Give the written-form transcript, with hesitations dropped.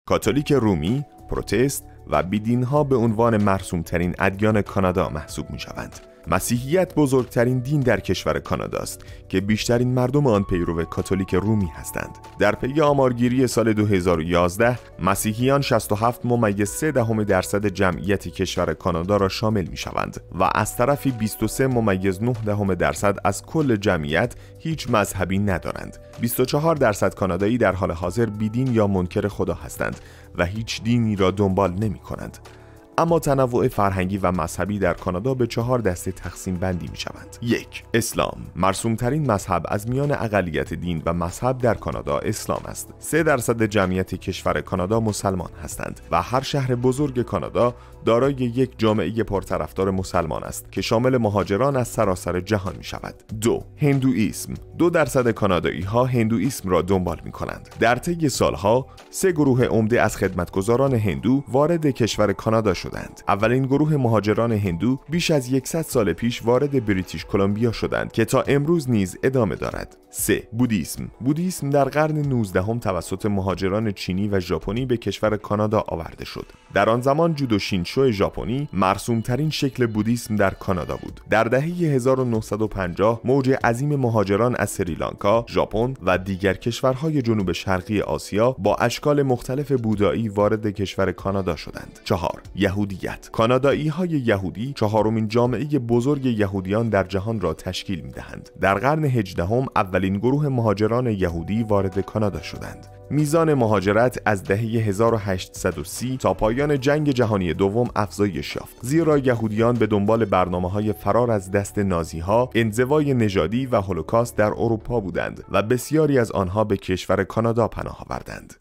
کاتولیک رومی، پروتست و بیدین‌ها به عنوان مرسوم‌ترین ادیان کانادا محسوب می‌شوند. مسیحیت بزرگترین دین در کشور کانادا است که بیشترین مردم آن پیرو کاتولیک رومی هستند. در پی آمارگیری سال 2011 مسیحیان 67.3% جمعیت کشور کانادا را شامل می‌شوند و از طرفی 23.9% از کل جمعیت هیچ مذهبی ندارند. 24% کانادایی در حال حاضر بیدین یا منکر خدا هستند و هیچ دینی را دنبال نمی‌کنند. اما تنوع فرهنگی و مذهبی در کانادا به 4 دسته تقسیم بندی می شوند. 1. اسلام. مرسومترین مذهب از میان اقلیت دین و مذهب در کانادا اسلام است. 3% جمعیت کشور کانادا مسلمان هستند و هر شهر بزرگ کانادا دارای یک جامعه پرطرفدار مسلمان است که شامل مهاجران از سراسر جهان می شود. 2. هندوئیسم. 2% کانادایی ها هندوئیسم را دنبال می کنند. در طی سالها 3 گروه عمده از خدمتگزاران هندو وارد کشور کانادا شدند. اولین گروه مهاجران هندو بیش از 100 سال پیش وارد بریتیش کلمبیا شدند که تا امروز نیز ادامه دارد. 3. بودیسم. بودیسم در قرن 19 توسط مهاجران چینی و ژاپنی به کشور کانادا آورده شد. در آن زمان جودو شینشو ژاپنی مرسومترین شکل بودیسم در کانادا بود. در دهه 1950 موج عظیم مهاجران از سریلانکا، ژاپن و دیگر کشورهای جنوب شرقی آسیا با اشکال مختلف بودایی وارد کشور کانادا شدند. 4. یهودیت. کانادایی‌های یهودی چهارمین جامعه بزرگ یهودیان در جهان را تشکیل می‌دهند. در قرن 18 اولین گروه مهاجران یهودی وارد کانادا شدند. میزان مهاجرت از دهه 1830 تا پایان جنگ جهانی دوم افزایش یافت، زیرا یهودیان به دنبال برنامه‌های فرار از دست نازی‌ها، انزوای نژادی و هولوکاست در اروپا بودند و بسیاری از آنها به کشور کانادا پناه آوردند.